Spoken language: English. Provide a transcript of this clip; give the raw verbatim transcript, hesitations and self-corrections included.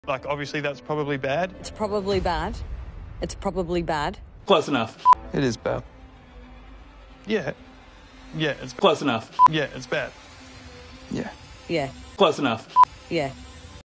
Like, obviously that's probably bad. It's probably bad. It's probably bad. Close enough. It is bad. Yeah. Yeah, it's Close enough. Yeah, it's bad. Yeah. Yeah. Close enough. Yeah.